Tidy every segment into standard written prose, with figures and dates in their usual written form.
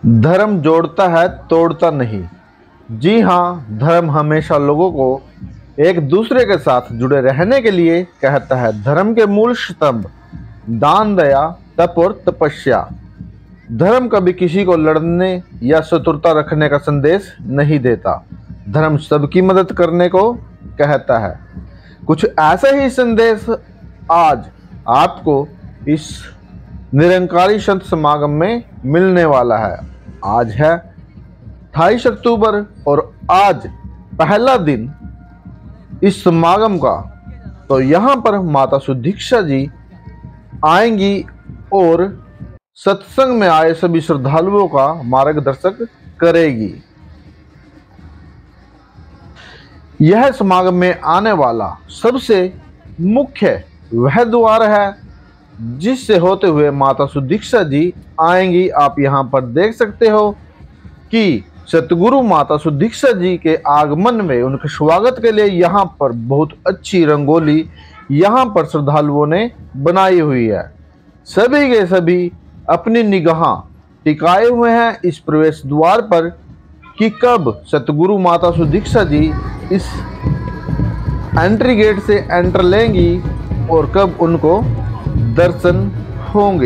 धर्म जोड़ता है, तोड़ता नहीं। जी हाँ, धर्म हमेशा लोगों को एक दूसरे के साथ जुड़े रहने के लिए कहता है। धर्म के मूल स्तंभ दान, दया, तप और तपस्या। धर्म कभी किसी को लड़ने या शत्रुता रखने का संदेश नहीं देता। धर्म सबकी मदद करने को कहता है। कुछ ऐसा ही संदेश आज आपको इस निरंकारी संत समागम में मिलने वाला है। आज है 28 अक्टूबर और आज पहला दिन इस समागम का। तो यहाँ पर माता सुदीक्षा जी आएंगी और सत्संग में आए सभी श्रद्धालुओं का मार्गदर्शन करेगी। यह समागम में आने वाला सबसे मुख्य वह द्वार है जिससे होते हुए माता सुदीक्षा जी आएंगी। आप यहाँ पर देख सकते हो कि सतगुरु माता सुदीक्षा जी के आगमन में उनके स्वागत के लिए यहाँ पर बहुत अच्छी रंगोली यहाँ पर श्रद्धालुओं ने बनाई हुई है। सभी के सभी अपनी निगाह टिकाए हुए हैं इस प्रवेश द्वार पर कि कब सतगुरु माता सुदीक्षा जी इस एंट्री गेट से एंटर लेंगी और कब उनको दर्शन होंगे।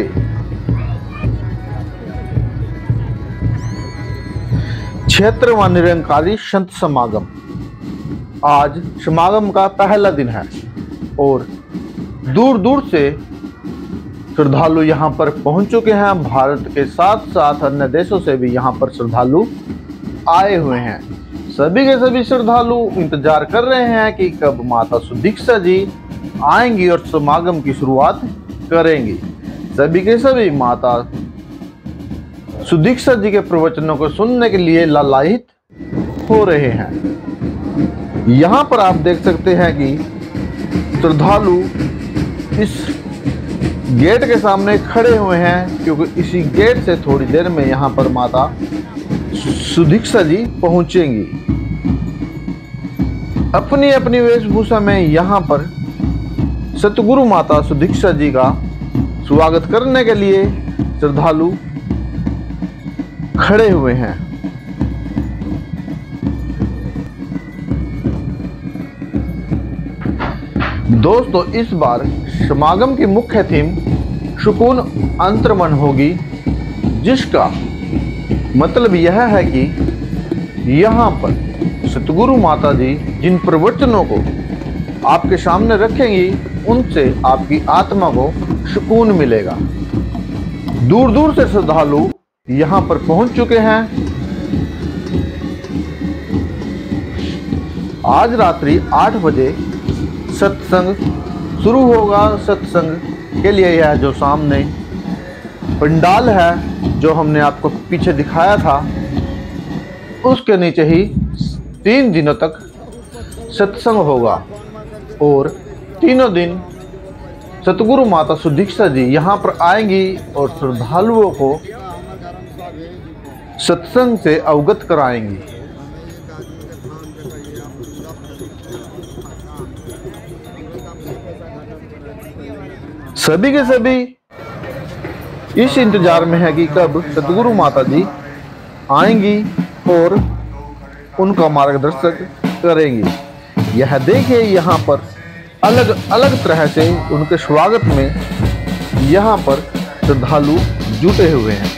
क्षेत्र व निरंकारी संत समागम। आज समागम का पहला दिन है और दूर दूर से श्रद्धालु यहाँ पर पहुंच चुके हैं। भारत के साथ साथ अन्य देशों से भी यहाँ पर श्रद्धालु आए हुए हैं। सभी के सभी श्रद्धालु इंतजार कर रहे हैं कि कब माता सुदीक्षा जी आएंगी और समागम की शुरुआत करेंगी। सभी के सभी माता सुदीक्षा जी के प्रवचनों को सुनने के लिए लालायित हो रहे हैं। यहाँ पर आप देख सकते हैं कि श्रद्धालु इस गेट के सामने खड़े हुए हैं क्योंकि इसी गेट से थोड़ी देर में यहाँ पर माता सुदीक्षा जी पहुंचेंगी। अपनी अपनी वेशभूषा में यहाँ पर सतगुरु माता सुदीक्षा जी का स्वागत करने के लिए श्रद्धालु खड़े हुए हैं। दोस्तों, इस बार समागम की मुख्य थीम सुकून अंतर्मन होगी, जिसका मतलब यह है कि यहाँ पर सतगुरु माता जी जिन प्रवचनों को आपके सामने रखेंगी उनसे आपकी आत्मा को सुकून मिलेगा। दूर दूर से श्रद्धालु यहाँ पर पहुँच चुके हैं। आज रात्रि 8 बजे सत्संग शुरू होगा। सत्संग के लिए यह जो सामने पंडाल है जो हमने आपको पीछे दिखाया था उसके नीचे ही 3 दिनों तक सत्संग होगा और तीनों दिन सतगुरु माता सुदीक्षा जी यहाँ पर आएंगी और श्रद्धालुओं को सत्संग से अवगत कराएंगी। सभी के सभी इस इंतजार में है कि कब सतगुरु माता जी आएंगी और उनका मार्गदर्शन करेंगी। यह देखिए, यहाँ पर अलग अलग तरह से उनके स्वागत में यहाँ पर श्रद्धालु जुटे हुए हैं।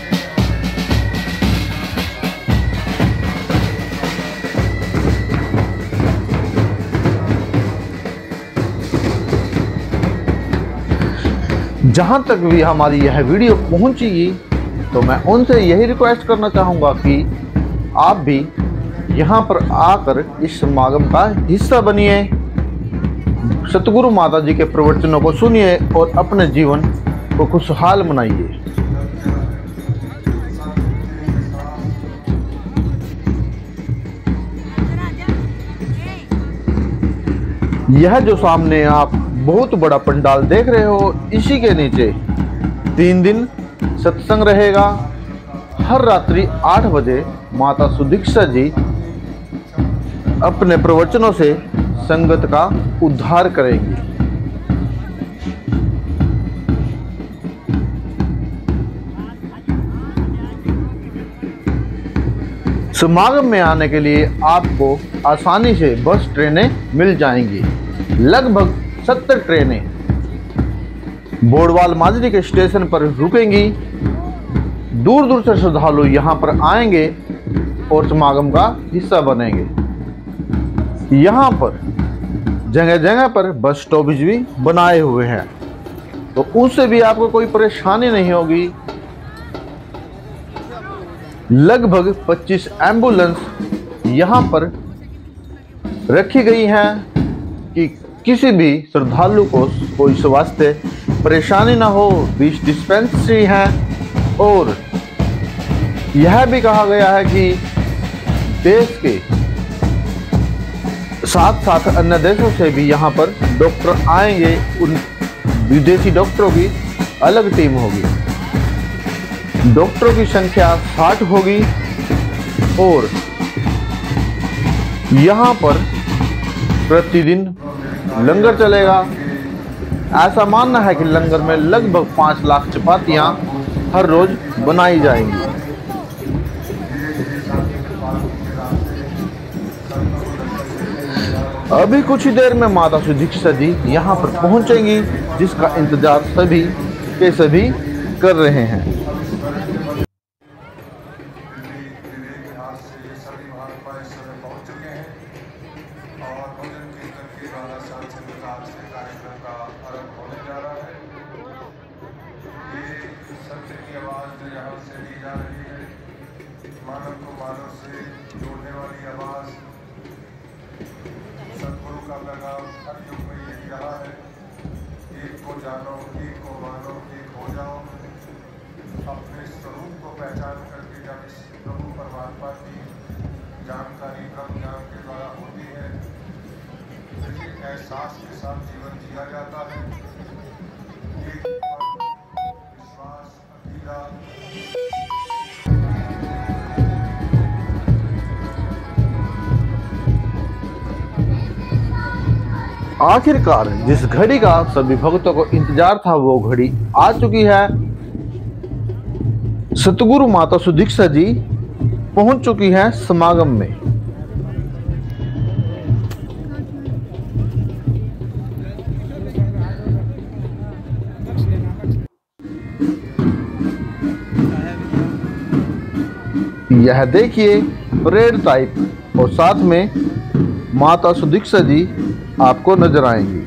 जहां तक भी हमारी यह वीडियो पहुंचेगी तो मैं उनसे यही रिक्वेस्ट करना चाहूँगा कि आप भी यहाँ पर आकर इस समागम का हिस्सा बनिए, सतगुरु माता जी के प्रवचनों को सुनिए और अपने जीवन को खुशहाल बनाइए। यह जो सामने आप बहुत बड़ा पंडाल देख रहे हो, इसी के नीचे 3 दिन सत्संग रहेगा। हर रात्रि 8 बजे माता सुदीक्षा जी अपने प्रवचनों से संगत का उद्धार करेंगी। समागम में आने के लिए आपको आसानी से बस ट्रेनें मिल जाएंगी। लगभग 70 ट्रेनें बोड़वाल माजरी के स्टेशन पर रुकेंगी। दूर दूर से श्रद्धालु यहाँ पर आएंगे और समागम का हिस्सा बनेंगे। यहाँ पर जगह जगह पर बस स्टॉपेज भी बनाए हुए हैं, तो उससे भी आपको कोई परेशानी नहीं होगी। लगभग 25 एम्बुलेंस यहाँ पर रखी गई हैं कि किसी भी श्रद्धालु को कोई स्वास्थ्य परेशानी ना हो। 20 डिस्पेंसरी हैं और यह भी कहा गया है कि देश के साथ साथ अन्य देशों से भी यहाँ पर डॉक्टर आएंगे। उन विदेशी डॉक्टरों की अलग टीम होगी। डॉक्टरों की संख्या 60 होगी और यहाँ पर प्रतिदिन लंगर चलेगा। ऐसा मानना है कि लंगर में लगभग 5 लाख चपातियाँ हर रोज बनाई जाएंगी। अभी कुछ ही देर में माता सुदीक्षा जी यहाँ पर पहुँचेंगी, जिसका इंतजार सभी के सभी कर रहे हैं। मानव को मानव से जोड़ने वाली आवाज, सद्गुरु का पैगाम हर युग में यही रहा है। एक को जानो, एक को मानो, एक हो जाओ। अपने स्वरूप को पहचान करके जब इस प्रभु परमात्मा की जानकारी ब्रह्म ज्ञान के द्वारा होती है, देखिए एहसास के साथ जीवन जिया जाता है। एक विश्वास, अकीदा, आखिरकार जिस घड़ी का सभी भक्तों को इंतजार था वो घड़ी आ चुकी है। सतगुरु माता सुदीक्षा जी पहुंच चुकी हैं समागम में। यह देखिए परेड टाइप और साथ में माता सुदीक्षा जी आपको नजर आएंगी।